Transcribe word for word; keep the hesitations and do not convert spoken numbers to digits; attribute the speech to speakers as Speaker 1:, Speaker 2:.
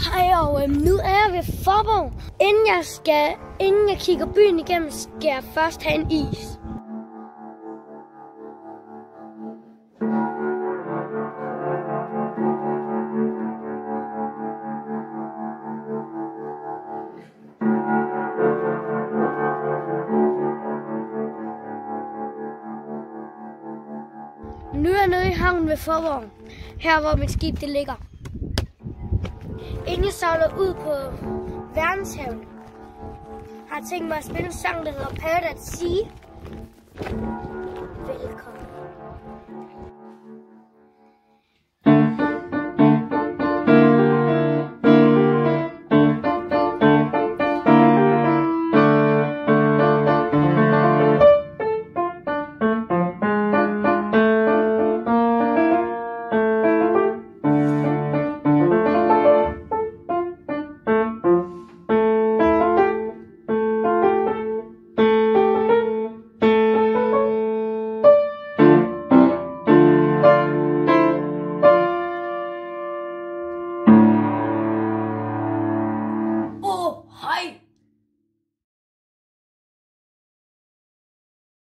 Speaker 1: Hej, og øhm, nu er jeg ved Faaborg. Inden jeg, skal, inden jeg kigger byen igennem, skal jeg først have en is. Nu er jeg nede i havnen ved Faaborg, her hvor mit skib det ligger. Inden jeg sejler ud på verdenshavet, har jeg tænkt mig at spille en sang, der hedder Paradise Sea. Velkommen.